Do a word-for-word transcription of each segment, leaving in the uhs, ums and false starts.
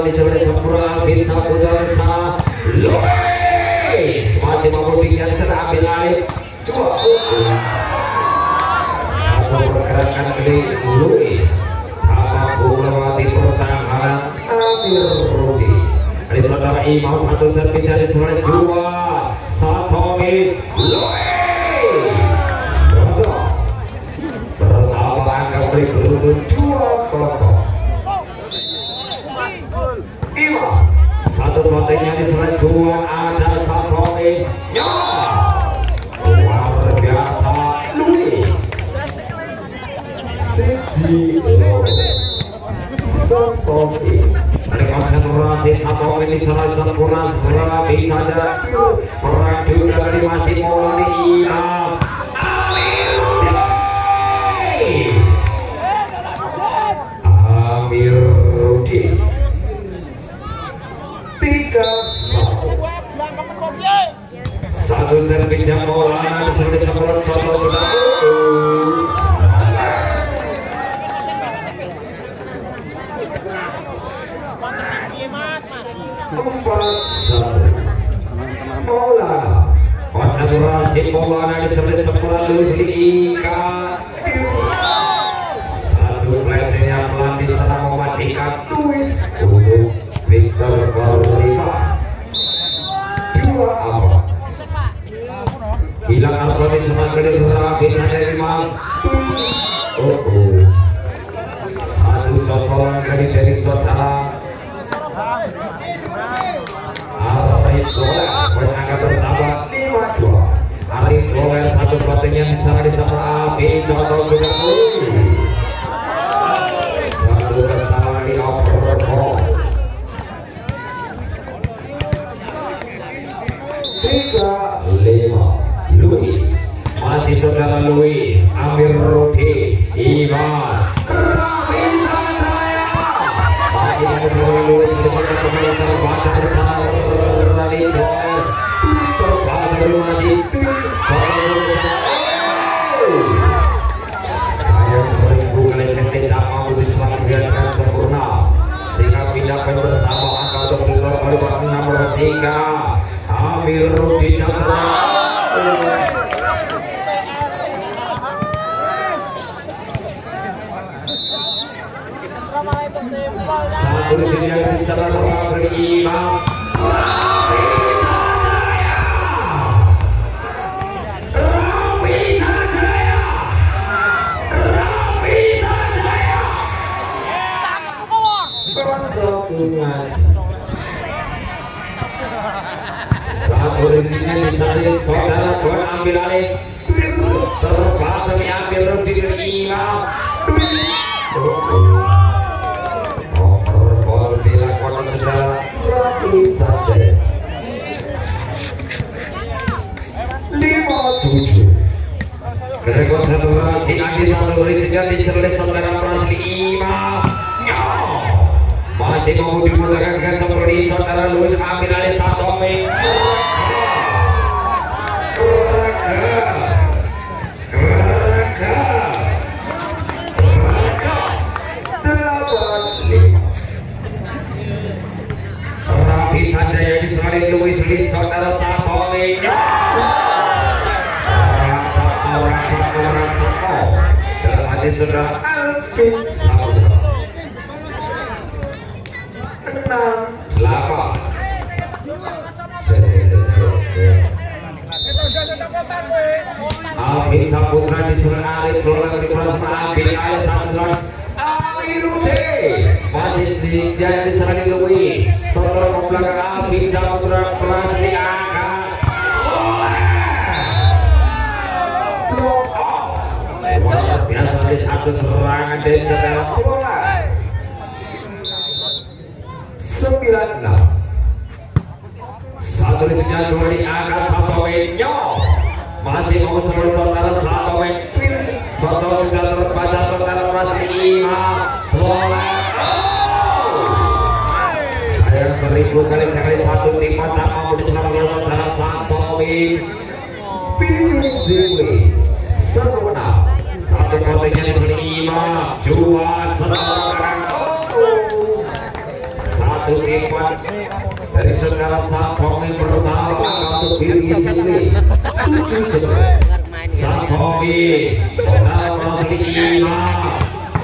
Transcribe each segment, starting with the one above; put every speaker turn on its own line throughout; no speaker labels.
di sebelah sempurna bisa Pudarsa Luis masih mampu tinggal serang ambil alih coba satu pergerakan dari Luis apa melewati pertahanan Amir Rudi dari saudara Imam satu servis dari sebelah Jua Satomi Luis bersama angka beri beruntun dua kosong. Imam satu potennya di sebelah Jua ada Satomi luar biasa Luis Siji Satomi dari konsentrasi Satomi di sebelah sempurna Serabi saja peradu dari masih mulai Imam Amir Rudi tiga satu servis yang bola seperti seperti contoh sudah empat satu bola konsentrasi bola dari seperti seperti Lucy Ika flashnya pelatih sana mematikan Luis untuk Victor Corriba dua apa hilang Arsoni semakin berlari dari Mang oh oh satu cocolan dari dari saudara Arif Doler menangkap bertambah lima dua Arif Doler satu pelatihnya di sana di sana api contoh sudah bersama di overall tiga lima Luis masih saudara Luis Amir Rudi Iman Rafi Sanjaya masih saudara Luis bersama pemain terbaca bersama Rally Doer terbaca masih pindahkan bersama angka untuk keluar oleh waktu nomor tiga Amir Rudi Chandra satu di sini yang bisa beri Imam satu rezekinya disari saudara Tuan ambil alih terpaksa diambil Rudi dari Imam overball dilakukan saudara Rudi saja lima tujuh rekod saudara Sinadi satu rezekinya disari saudara Rudi Imam masih mau dimulakan seperti saudara Luis ambil alih satu main Rafi Sanjaya diserang Luis di saudara satu main rasa rasa rasa dalam hati saudara Alvin Saudara delapan Alvin Saputra disuruh Arif Doler di kelas ambil ayat satu Amir Rudi masih jadi diserang Luis saudara belakang Alvin Saputra kelas diangkat luar biasa di satu serangan dari saudara bola sembilan enam satu di sini cuma diangkat satu poinnya masih mau seluruh saudara satu poin saudara sudah terbaca saudara merasa Imam bola saya seribu kali sekali satu timah tak mau diserang saudara satu poin pilih sempurna satu poinnya di sini Imam jual saudara satu satu ekor dari saudara Satomi pertama untuk diri sendiri tujuh sebelas Satomi saudara Rosli Imam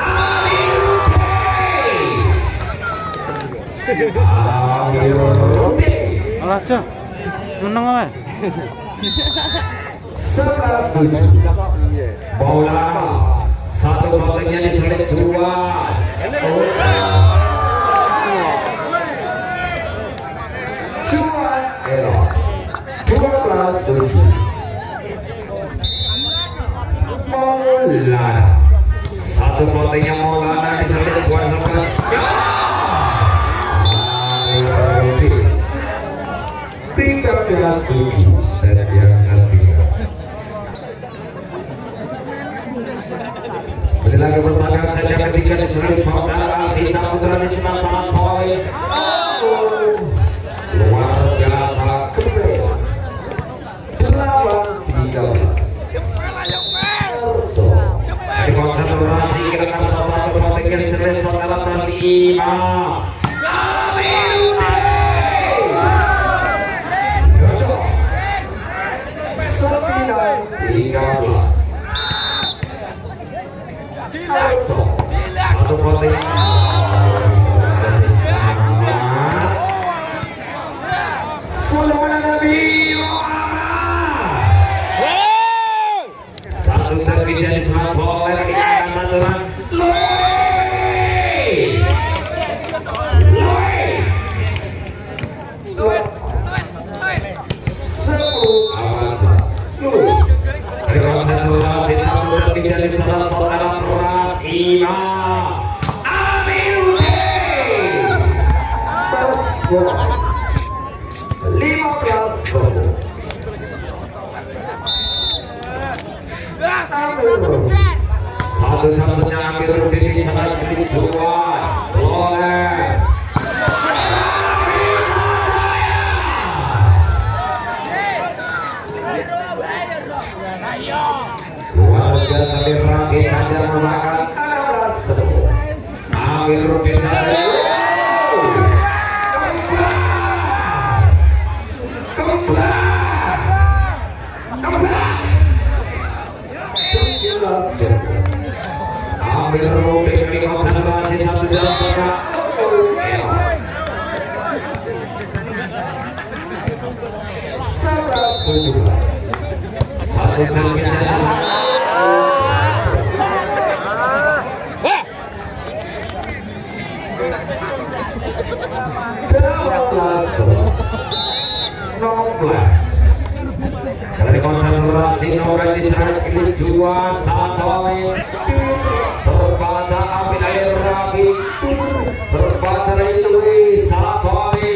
alah cah menang apa
sebelas tujuh bola satu bola diselit Juan Juan Ero dua belas tujuh Maulana satu bola Maulana diselit Juan sebelas tiga belas tujuh set yang ketiga. Kembali lagi pertandingan set yang ketiga diserang saudara Alisa Putra di sana sangat poin. Luar biasa kembali. Delapan tiga belas. Dari konsentrasi kita akan satu pertandingan diserang saudara Pratima. Satu poting satu servis dari semua bola di kanan satuan dari salah saudara Pratima Amiruddin lima belas satu-satunya Amiruddin di sana jadi Juan boleh warga sambil rapi saja memakan enam belas sepuluh Amiruddin saja Amiruddin di konsentrasi satu jam setengah sebelas tujuh belas satu servis dari konsentrasi Nora diserang kiri Juan Satomi terbaca ambil air rapi terbaca dari Louis Satomi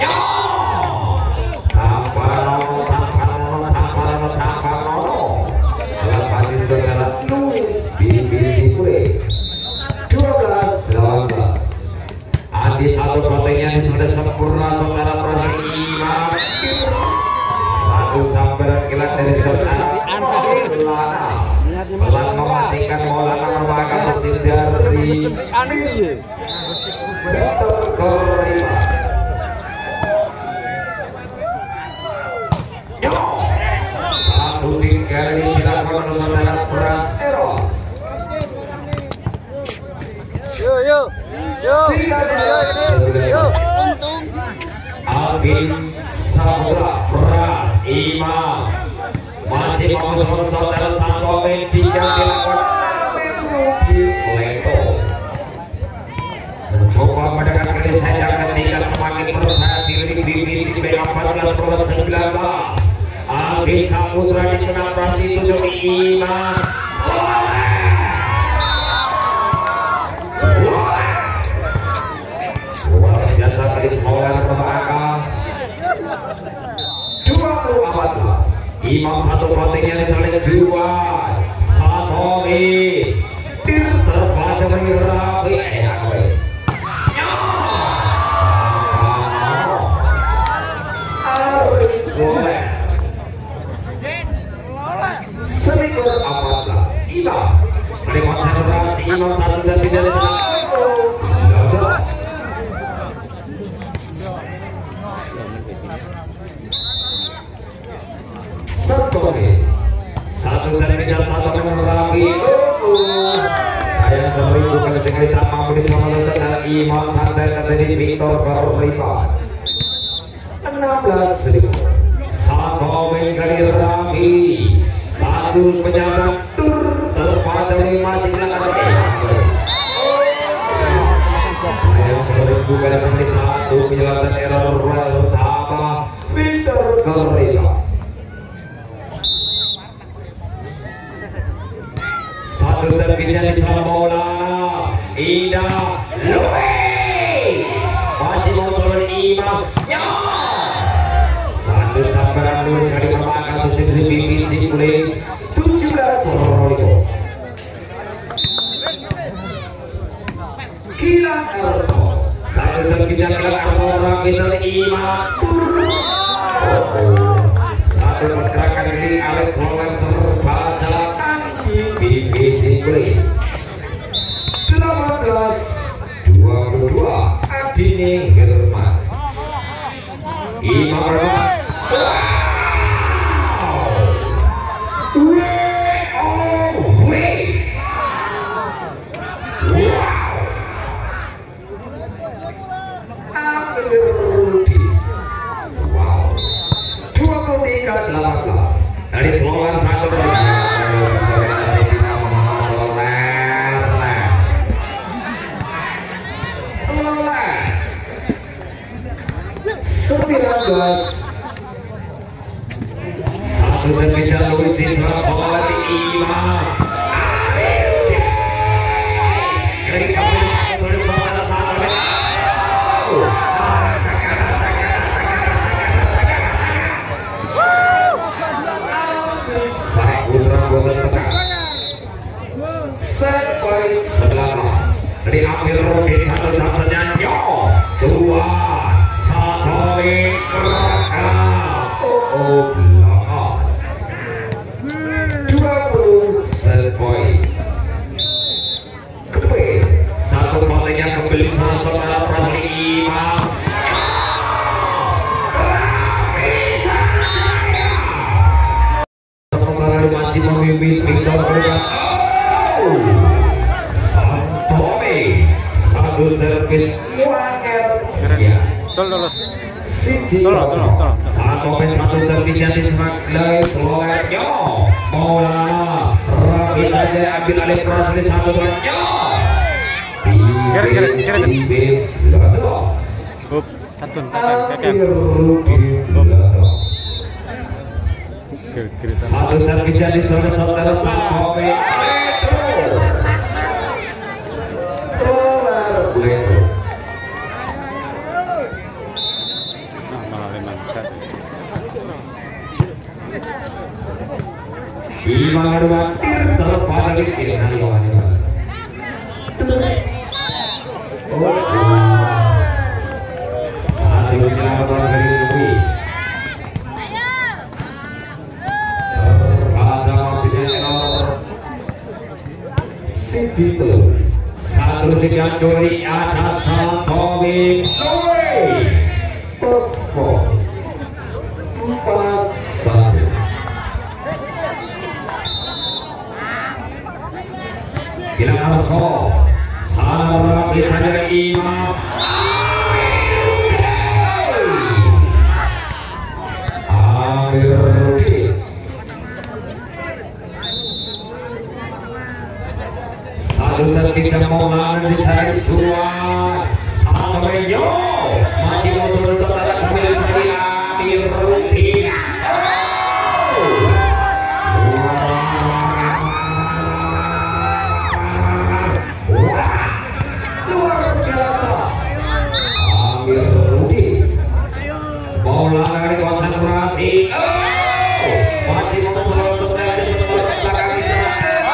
tanpa nono tanpa nono tanpa nono tanpa nono dalam hati saudara Louis Bibi Kue dua belas delapan belas Adi satu proteinnya di sudah sempurna saudara Pratima satu sambaran kilat dari saudara Maulana pelan mematikan Maulana merupakan tim dari Better kelima satu tiga ini dilakukan oleh saudara Prasero
yo yo yo yo
untung
Alvin Saputra Pras Imam masih mengusung saudara Satomi tiga dilakukan Leto mencoba mendekatkan diri saja ketika semakin berusaha diri di divisi B empat belas sembilan belas Alvin Saputra di sembilan belas tujuh Imam luar biasa kali Maulana Pertama dua puluh empat belas Imam satu proteinnya disaling Juan Satomi terbaca dari Rabi boleh seminggu empat belas Imam dari konsentrasi Imam satu dan tidak Imam Santet dari Victor Korriban enam belas ribu. Satu menggali rapi, satu penyambung tur terpaut dari masih langgar. Yang berbuka dari satu penyelenggaraan error pertama Victor Korriban. Satu terpisah di Maulana Indah Luis masih mau turun Imam ya. Satu sambaran Luis kali memakan tujuh ribu biji kulit tujuh belas ribu. Kilang Erso satu terpisah kilang Erso orang bisa Imam. Satu pergerakan di Alex Roland terbaca biji kulit. delapan belas dua puluh dua Adini Herman Imam Herman. Wow, oh way, wow, Abdurrudi, wow, dua puluh tiga delapan belas dari keluar satu sembilan belas satu berbeda Luis di Surabaya di Imam dari kampung bersama sama Pak Putra Boten Tengah set poin sebelas dari Amir Rodi satu satunya yo dua dua puluh poin. Satu poinnya kembali saudara Pratli Imam. Sementara masih memimpin Victor Korriban. Santomi satu servis Muangel. Ya.
Tolong, tolong, tolong, tolong.
Satu poin satu terpisah di sebagai peluangnya Maulana Rabi saja ambil alih Pratli satu poinnya.
Kira kira kira kira. Up, satu, tekan, tekan.
Satu terpisah di saudara-saudara Santomi. Imam Herman terpaut di kiri hari lawan. Satu penyelamat dari Luis. Raja maksudnya error. Sidito. Satu sekian curi atas Santomi. Luis. Perform. Empat satu. Kilang Erso Sarah bisa Imam Abdurrudi. Satu terpisah Maulana di sana Juan sampai yo masih mau turun saudara kembali sekali Abdurrudi. Maulana dari konsentrasi. Oh, masih mau turun saudara di belakang di sana.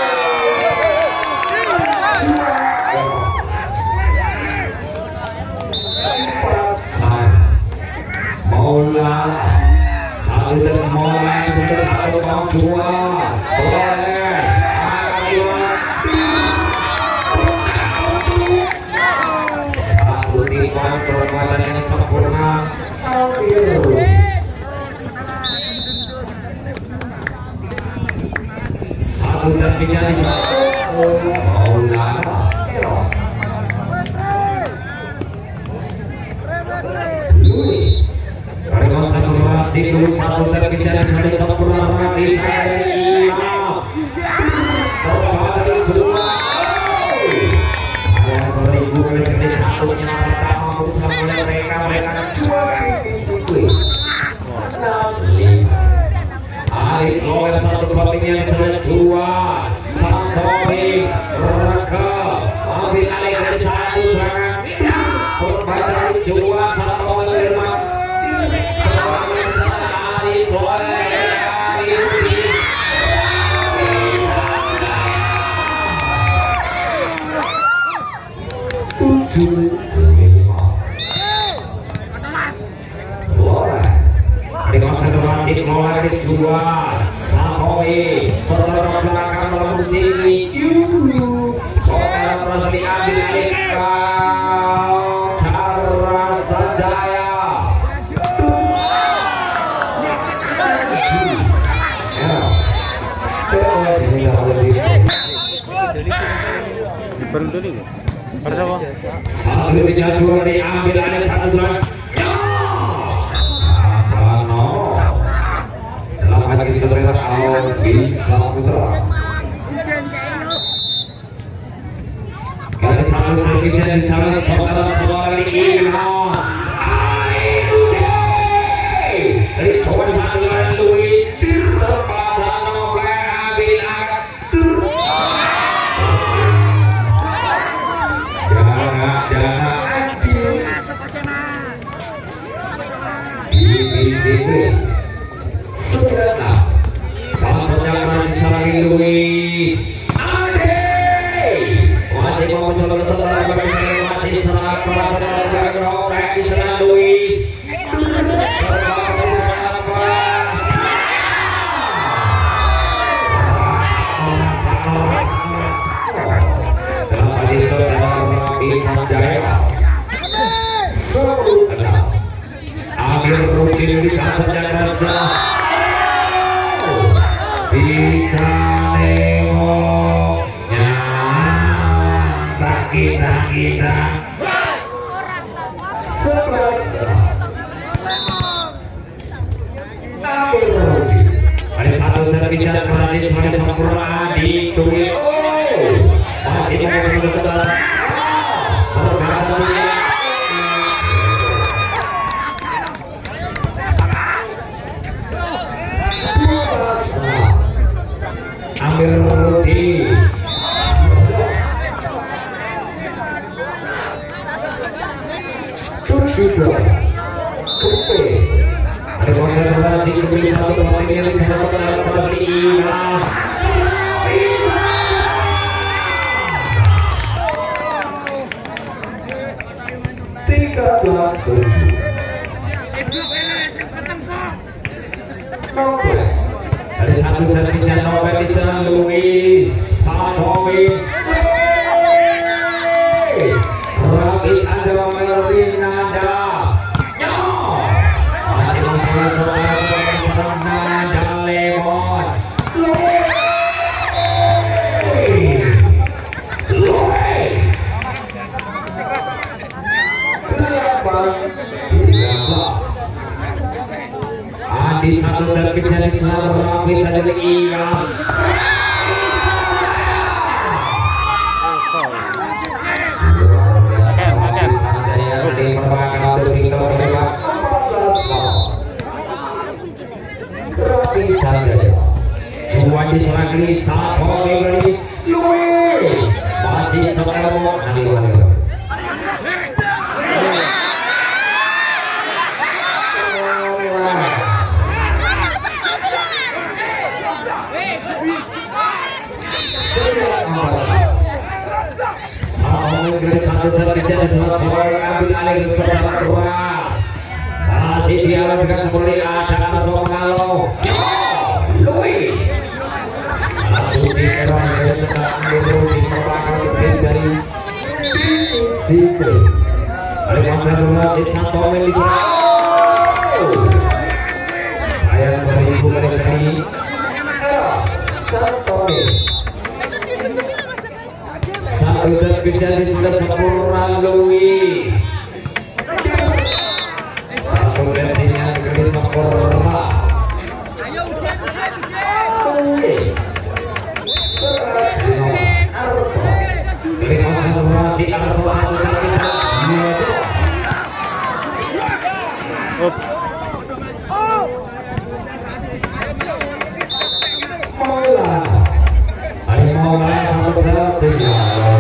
Maulana satu dan Maulana sudah satu mau dua boleh satu timbang perbuatan yang sempurna. Satu dan bicara Maulana Luis. Dari konsentrasi dulu satu servis yang sudah sempurna di Imam. Terbatas semua. Ada seribu kali sedikit satunya pertama bersama mereka mereka dua titik. Alif Lower satu baliknya yang sudah jual Santowi Raka ambil alih dari satu serangan perbatas jual Santowi lima Alif Lower Alif tujuh lima Lower dengan konsentrasi keluar dari jual Santowi saudara belakang melambung tinggi yuhu saudara merasa diambil alih kau Darasa Jaya
Diperlu dulu pada siapa?
Sambil dijatuh diambil alih satu jual lagi sebenarnya awal bisa putra. Dari satu servisnya di sana saudara-saudara di Imam. Dari coba di satu dengan Luis terpasang oleh Abil Agak. Jangan jangan di sini. Samsungnya masih sarangi Luis Ade masih mau saudara-saudara masih serang perasaan background di sana Luis dalam hadis saudara Imam Jaya ambil rutin di Samsungnya rasa bisa nengoknya tak kita kita sebelas ada satu servisnya gratis pada sempurna di tulis masih mau sebentar ambil Rudi sudah Kupe ada konsentrasi kembali satu tempat yang bisa kembali Imam tiga belas tujuh ada satu servisnya Nobel di sana Luis Santowi Rabi ada Merinada masih masih saudara dan Lemon Adi satu servis dari Sarah bisa dari Imam Juan diserang satu dari Luis masih sekarang nanti masih diarahkan seperti ada langsung kalau Luis satu di era yang sedang di belakang dari Sipri ada konsentrasi satu di sana saya beribu garis ini satu satu servis sudah sempurna Luis
Up.
Maulana. Hari Maulana satu tiga.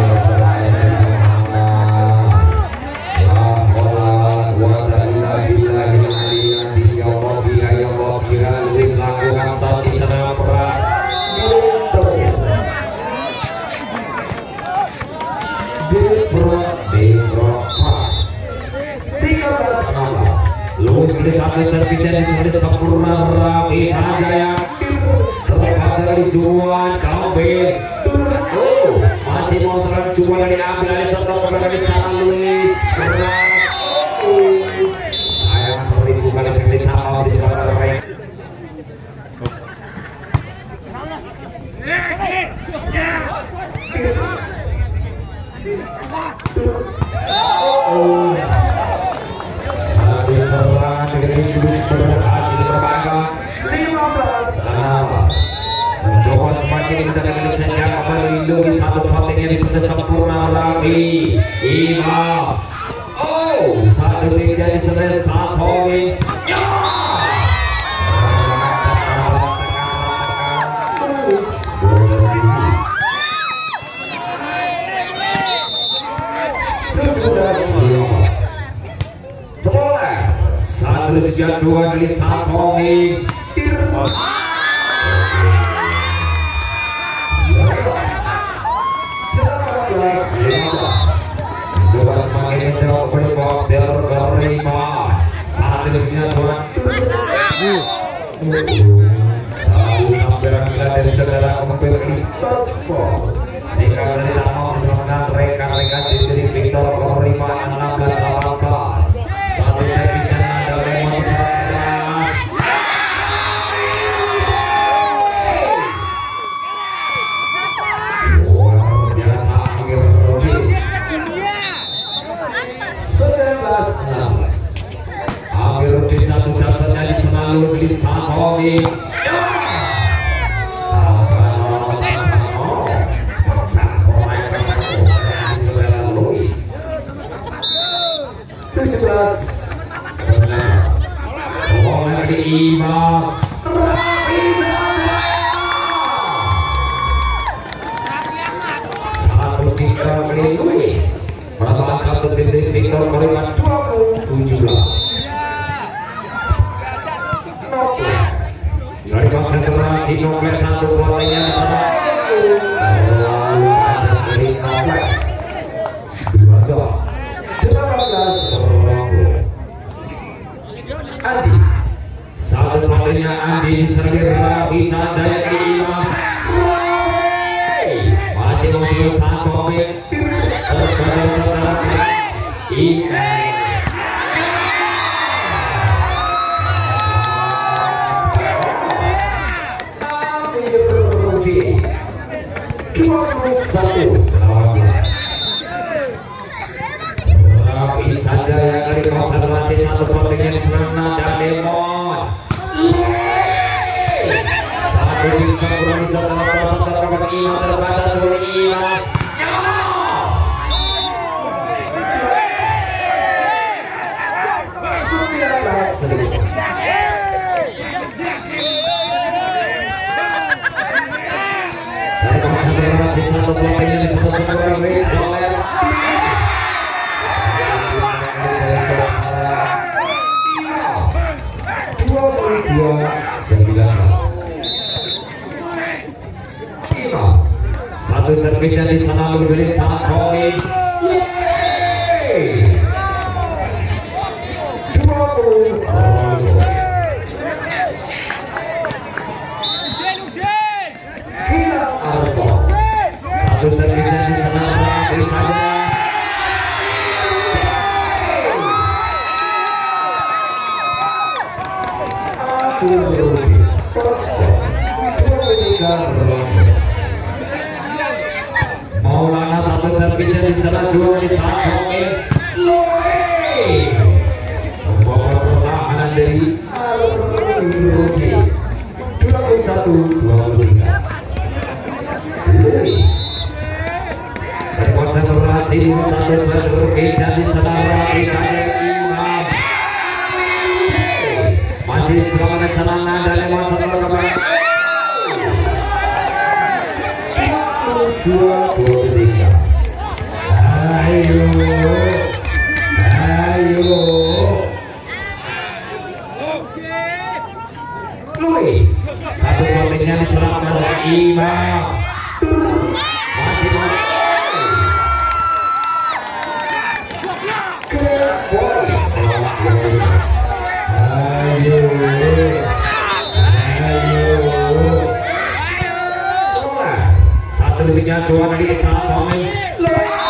Lulus dari satu terpisah di menit sempurna Rafi Sanjaya terlepas dari Juan Kambil. Oh, masih mau serang Juan dari ambil dari serta dari sana Luis. Sayang seperti bukan seperti sama di sebelah mereka. Oh. Berhasil berbangga lima belas enam. Mencoba semakin mendekatkan saja melindungi satu shooting yang sudah sempurna lagi. Imam. Oh, satu tiga di sebelah satu. Ya. Terus jatuh dari satu nih. Coba semakin menjauh berbok terima. Saat terus jatuh. Satu sampai sembilan dari saudara kompetisi. Sehingga dari nama menyelamatkan rekan-rekan di Victor Korima enam belas delapan belas. Satu servis di satu ini. tujuh belas sembilan di Imam Rafi Sanjaya. Satu tiga menit Luis melawan satu titik Victor Korima dua puluh tujuh belas. Dari konsentrasi nomor satu kuotanya di sana. Lalu ada dari nomor dua dua delapan belas Andi. Satu kuotanya Andi diserang Rafi Sanjaya ke Imam. Masih mobil satu mobil. Imam. Satu Rafi Sanjaya dari konsentrasi satu pertandingan Serna dan Lemon. Satu bisa kurang bisa dalam proses terdapat Imam terbatas oleh Imam. Satu poinnya disebut sebagai oleh dua puluh dua sembilan. Satu servisnya di sana menjadi satu poin. dua puluh. Satu servisnya di sana Rafi Sanjaya. Maulana satu servisnya di sana juga di satu poin. Membawa pertahanan dari Al-Ruji dua puluh satu dua puluh tiga. Konsentrasi di satu satu bergeser di sana Rafi Sanjaya Imam. mana dan yang masuk ke belakang. Dua dua tiga. Ayo, ayo. Luis, satu poinnya diserang oleh Imam. Masih masih. Ke poin. Ayo, ayo. Satu detiknya cuan di saat pemain.